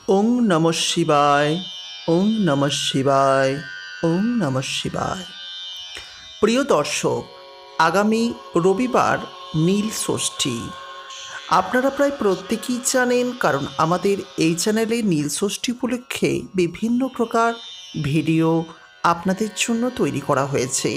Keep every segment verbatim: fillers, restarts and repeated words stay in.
ওং নমঃ শিবায়, ওং নমঃ শিবায়, ওং নমঃ শিবায়। প্রিয় দর্শক, আগামী রবিবার নীল ষষ্ঠী। আপনারা প্রায় প্রত্যেকেই জানেন, কারণ আমাদের এই চ্যানেলে নীল ষষ্ঠী উপলক্ষে বিভিন্ন প্রকার ভিডিও আপনাদের জন্য তৈরি করা হয়েছে।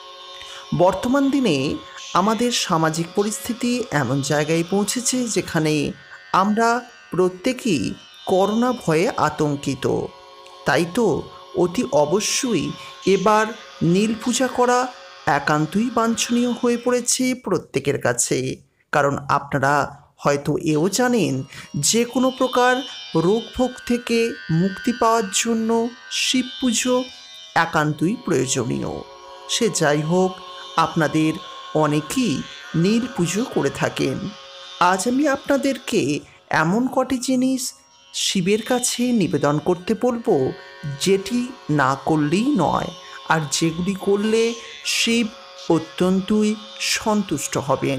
বর্তমান দিনে আমাদের সামাজিক পরিস্থিতি এমন জায়গায় পৌঁছেছে যেখানে আমরা প্রত্যেকেই করোনা ভয়ে আতঙ্কিত। তাই তো অতি অবশ্যই এবার নীল পূজা করা একান্তই বাঞ্ছনীয় হয়ে পড়েছে প্রত্যেকের কাছে। কারণ আপনারা হয়তো এও জানেন, যে কোনো প্রকার রোগ ভোগ থেকে মুক্তি পাওয়ার জন্য শিব পুজো একান্তই প্রয়োজনীয়। সে যাই হোক, আপনাদের অনেকেই নীল পুজো করে থাকেন। আজ আমি আপনাদেরকে এমন কটি জিনিস শিবের কাছে নিবেদন করতে বলবো, যেটি না করলেই নয়, আর যেগুলি করলে শিব অত্যন্তই সন্তুষ্ট হবেন।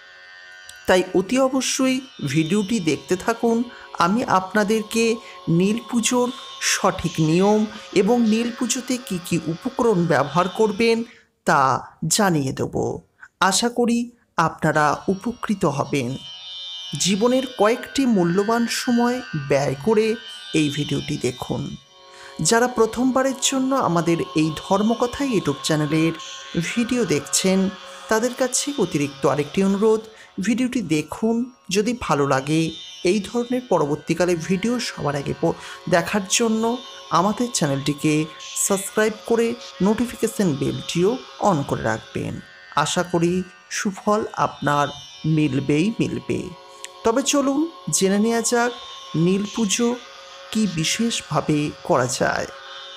তাই অতি অবশ্যই ভিডিওটি দেখতে থাকুন। আমি আপনাদেরকে নীল পুজোর সঠিক নিয়ম এবং নীল পুজোতে কী কী উপকরণ ব্যবহার করবেন তা জানিয়ে দেব। আশা করি আপনারা উপকৃত হবেন। জীবনের কয়েকটি মূল্যবান সময় ব্যয় করে এই ভিডিওটি দেখুন। যারা প্রথমবারের জন্য আমাদের এই ধর্মকথা ইউটিউব চ্যানেলের ভিডিও দেখছেন, তাদের কাছে অতিরিক্ত আরেকটি অনুরোধ, ভিডিওটি দেখুন। যদি ভালো লাগে এই ধরনের পরবর্তীকালে ভিডিও সবার আগে দেখার জন্য আমাদের চ্যানেলটিকে সাবস্ক্রাইব করে নোটিফিকেশন বেলটিও অন করে রাখবেন। আশা করি সুফল আপনার মিলবেই মিলবে। তবে চলুন জেনে নেওয়া যাক নীল পুজো কি বিশেষভাবে করা যায়।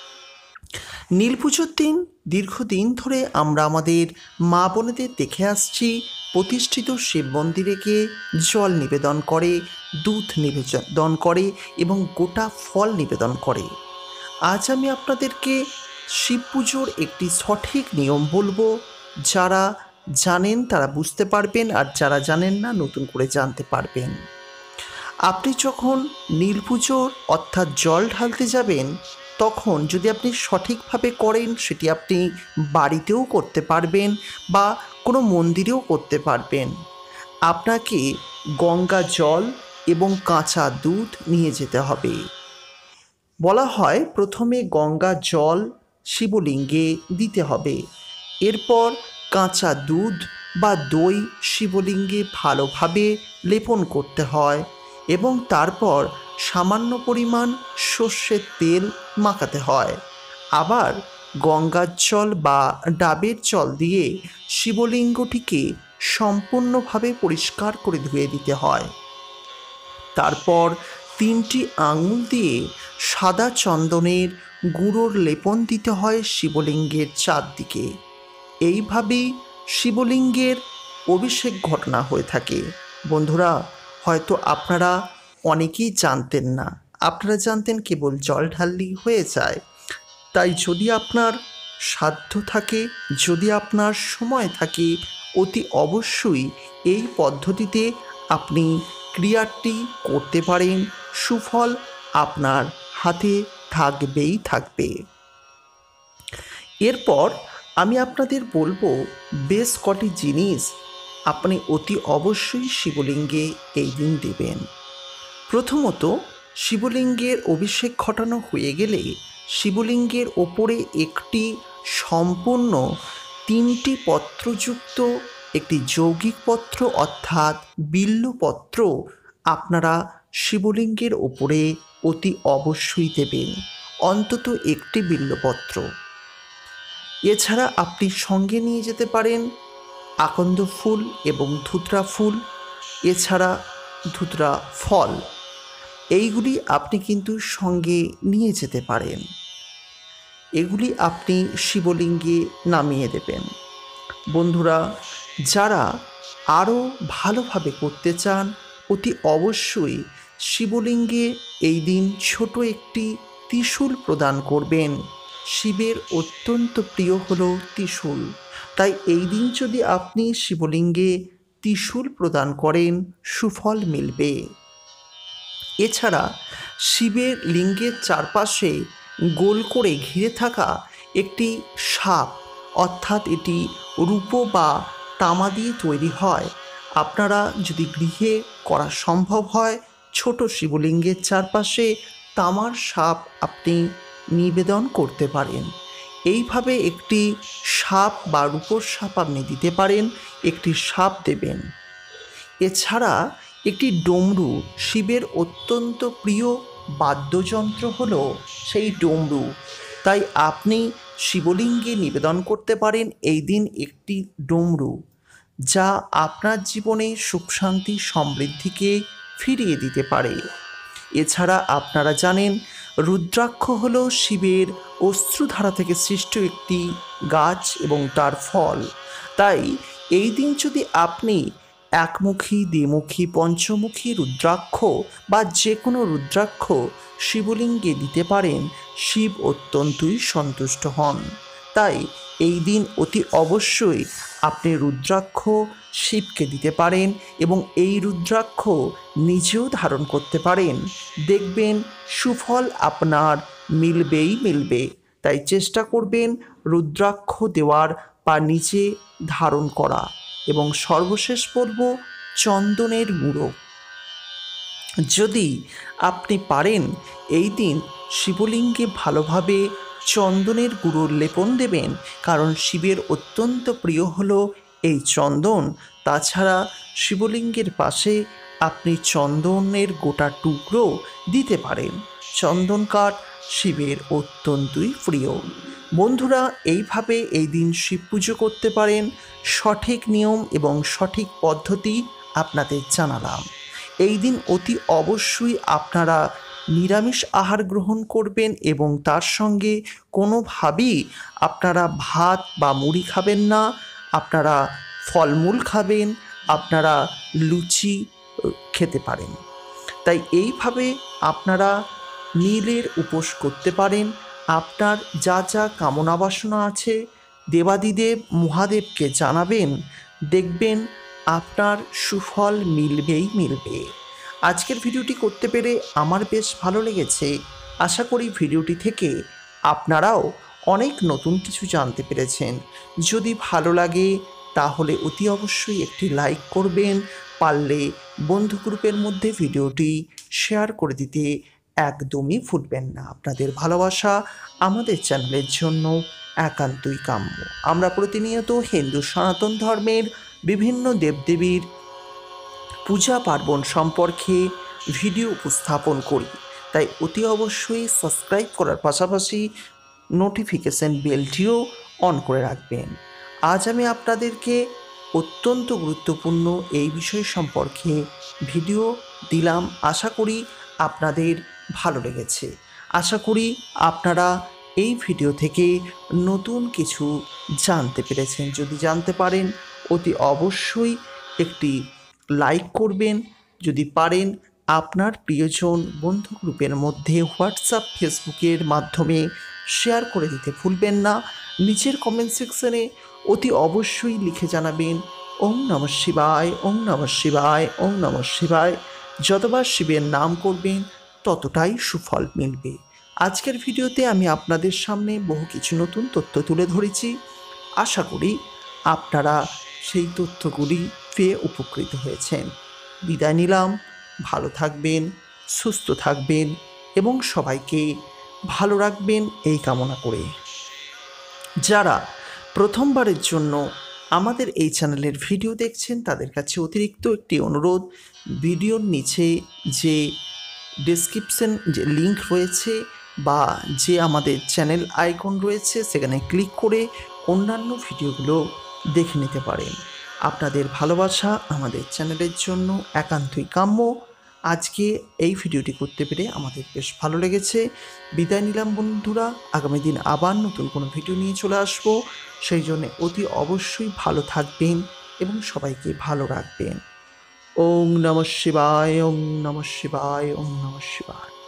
নীল পুজোর দিন দীর্ঘদিন ধরে আমরা আমাদের মা বোনেদের দেখে আসছি, প্রতিষ্ঠিত শিব মন্দিরে গিয়ে জল নিবেদন করে, দুধ নিবেদন করে এবং গোটা ফল নিবেদন করে। আজ আমি আপনাদেরকে শিব পুজোর একটি সঠিক নিয়ম বলবো। যারা জানেন তারা বুঝতে পারবেন, আর যারা জানেন না নতুন করে জানতে পারবেন। আপনি যখন নীল পুজোর অর্থাৎ জল ঢালতে যাবেন, তখন যদি আপনি সঠিকভাবে করেন, সেটি আপনি বাড়িতেও করতে পারবেন বা কোনো মন্দিরেও করতে পারবেন। আপনাকে গঙ্গা জল এবং কাঁচা দুধ নিয়ে যেতে হবে। বলা হয় প্রথমে গঙ্গা জল শিবলিঙ্গে দিতে হবে, এরপর কাঁচা দুধ বা দই শিবলিঙ্গে ভালোভাবে লেপন করতে হয় এবং তারপর সামান্য পরিমাণ সর্ষের তেল মাখাতে হয়। আবার গঙ্গার জল বা ডাবের জল দিয়ে শিবলিঙ্গটিকে সম্পূর্ণভাবে পরিষ্কার করে ধুয়ে দিতে হয়। তারপর তিনটি আঙুল দিয়ে সাদা চন্দনের গুঁড়োর লেপন দিতে হয় শিবলিঙ্গের চারদিকে। এইভাবেই শিবলিঙ্গের অভিষেক ঘটনা হয়ে থাকে। বন্ধুরা, হয়তো আপনারা অনেকেই জানতেন না, আপনারা জানতেন কেবল জল ঢাললেই হয়ে যায়। তাই যদি আপনার সাধ্য থাকে, যদি আপনার সময় থাকে, অতি অবশ্যই এই পদ্ধতিতে আপনি ক্রিয়াটি করতে পারেন। সুফল আপনার হাতে থাকবেই থাকবে। এরপর আমি আপনাদের বলবো বেশ কটি জিনিস আপনি অতি অবশ্যই শিবলিঙ্গে এই দিন দেবেন। প্রথমত, শিবলিঙ্গের অভিষেক ঘটানো হয়ে গেলে শিবলিঙ্গের ওপরে একটি সম্পূর্ণ তিনটি পত্রযুক্ত একটি যৌগিক পত্র অর্থাৎ বিল্বপত্র আপনারা শিবলিঙ্গের ওপরে অতি অবশ্যই দেবেন, অন্তত একটি বিল্বপত্র। এছাড়া আপনি সঙ্গে নিয়ে যেতে পারেন আকন্দ ফুল এবং ধুতরা ফুল, এছাড়া ধুতরা ফল। এইগুলি আপনি কিন্তু সঙ্গে নিয়ে যেতে পারেন। এগুলি আপনি শিবলিঙ্গে নামিয়ে দেবেন। বন্ধুরা, যারা আরও ভালোভাবে করতে চান, অতি অবশ্যই শিবলিঙ্গে এই দিন ছোট একটি ত্রিশূল প্রদান করবেন। শিবের অত্যন্ত প্রিয় হলো ত্রিশূল, তাই এই দিন যদি আপনি শিবলিঙ্গে ত্রিশূল প্রদান করেন, সুফল মিলবে। এছাড়া শিবের লিঙ্গের চারপাশে গোল করে ঘিরে থাকা একটি সাপ, অর্থাৎ এটি রূপো বা তামা দিয়ে তৈরি হয়। আপনারা যদি গৃহে করা সম্ভব হয়, ছোট শিবলিঙ্গের চারপাশে তামার সাপ আপনি নিবেদন করতে পারেন। এইভাবে একটি সাপ বা রূপোর সাপ আপনি দিতে পারেন, একটি সাপ দেবেন। এছাড়া একটি ডমরু, শিবের অত্যন্ত প্রিয় বাদ্যযন্ত্র হলো সেই ডমরু। তাই আপনি শিবলিঙ্গে নিবেদন করতে পারেন এই দিন একটি ডমরু, যা আপনার জীবনে সুখ শান্তি সমৃদ্ধিকে ফিরিয়ে দিতে পারে। এছাড়া আপনারা জানেন রুদ্রাক্ষ হলো শিবের অশ্রুধারা থেকে সৃষ্ট একটি গাছ এবং তার ফল। তাই এই দিন যদি আপনি একমুখী, দ্বিমুখী, পঞ্চমুখী রুদ্রাক্ষ বা যে কোনো রুদ্রাক্ষ শিবলিঙ্গে দিতে পারেন, শিব অত্যন্তই সন্তুষ্ট হন। তাই এই দিন অতি অবশ্যই আপনি রুদ্রাক্ষ শিবকে দিতে পারেন এবং এই রুদ্রাক্ষ নিজেও ধারণ করতে পারেন। দেখবেন সুফল আপনার মিলবেই মিলবে। তাই চেষ্টা করবেন রুদ্রাক্ষ দেওয়ার বা নিজে ধারণ করা। এবং সর্বশেষ পর্ব চন্দনের গুঁড়ো। যদি আপনি পারেন এই দিন শিবলিঙ্গে ভালোভাবে চন্দনের গুঁড়োর লেপন দেবেন, কারণ শিবের অত্যন্ত প্রিয় হলো এই চন্দন। তাছাড়া শিবলিঙ্গের পাশে আপনি চন্দনের গোটা টুকরো দিতে পারেন। চন্দন কাঠ শিবের অত্যন্তই প্রিয়। বন্ধুরা, এইভাবে এই দিন শিব পুজো করতে পারেন। সঠিক নিয়ম এবং সঠিক পদ্ধতি আপনাদের জানালাম। এই দিন অতি অবশ্যই আপনারা নিরামিষ আহার গ্রহণ করবেন এবং তার সঙ্গে কোনোভাবেই আপনারা ভাত বা মুড়ি খাবেন না। আপনারা ফলমূল খাবেন, আপনারা লুচি খেতে পারেন। তাই এইভাবে আপনারা নীলের উপোস করতে পারেন। আপনার যা যা কামনা বাসনা আছে দেবাদিদেব মহাদেবকে জানাবেন, দেখবেন আপনার সুফল মিলবেই মিলবে। আজকের ভিডিওটি করতে পেরে আমার বেশ ভালো লেগেছে। আশা করি ভিডিওটি থেকে আপনারাও অনেক নতুন কিছু জানতে পেরেছেন। যদি ভালো লাগে তাহলে অতি অবশ্যই একটি লাইক করবেন, পারলে বন্ধু গ্রুপের মধ্যে ভিডিওটি শেয়ার করে দিতে একদমই ভুলবেন না। আপনাদের ভালোবাসা আমাদের চ্যানেলের জন্য একান্তই কাম্য। আমরা প্রতিনিয়ত হিন্দু সনাতন ধর্মের বিভিন্ন দেবদেবীর পূজা পার্বণ সম্পর্কে ভিডিও উপস্থাপন করি। তাই অতি অবশ্যই সাবস্ক্রাইব করার পাশাপাশি নোটিফিকেশন বেলটিও অন করে রাখবেন। আজ আমি আপনাদেরকে অত্যন্ত গুরুত্বপূর্ণ এই বিষয় সম্পর্কে ভিডিও দিলাম। আশা করি আপনাদের ভালো লেগেছে। আশা করি আপনারা এই ভিডিও থেকে নতুন কিছু জানতে পেরেছেন। যদি জানতে পারেন অতি অবশ্যই একটি লাইক করবেন। যদি পারেন আপনার প্রিয়জন বন্ধু গ্রুপের মধ্যে হোয়াটসঅ্যাপ, ফেসবুকের মাধ্যমে শেয়ার করে দিতে ভুলবেন না। নিচের কমেন্ট সেকশনে অতি অবশ্যই লিখে জানাবেন ওম নমঃ শিবায়, ওম নমঃ শিবায়, ওম নমঃ শিবায়। যতবার শিবের নাম করবেন ততটাই সুফল মিলবে। আজকের ভিডিওতে আমি আপনাদের সামনে বহু কিছু নতুন তথ্য তুলে ধরেছি। আশা করি আপনারা সেই তথ্যগুলি পেয়ে উপকৃত হয়েছেন। বিদায় নিলাম। ভালো থাকবেন, সুস্থ থাকবেন এবং সবাইকে ভালো রাখবেন এই কামনা করে। যারা প্রথমবারের জন্য আমাদের এই চ্যানেলের ভিডিও দেখছেন তাদের কাছে অতিরিক্ত একটি অনুরোধ, ভিডিওর নিচে যে ডেসক্রিপশন যে লিঙ্ক রয়েছে বা যে আমাদের চ্যানেল আইকন রয়েছে সেখানে ক্লিক করে অন্যান্য ভিডিওগুলো দেখে নিতে পারেন। আপনাদের ভালোবাসা আমাদের চ্যানেলের জন্য একান্তই কাম্য। আজকে এই ভিডিওটি করতে পেরে আমাদের বেশ ভালো লেগেছে। বিদায় নিলাম বন্ধুরা। আগামী দিন আবার নতুন কোনো ভিডিও নিয়ে চলে আসবো। সেই জন্য অতি অবশ্যই ভালো থাকবেন এবং সবাইকে ভালো রাখবেন। ওম নমঃ শিবায়, ওম নমঃ শিবায়, ওম নমঃ শিবায়।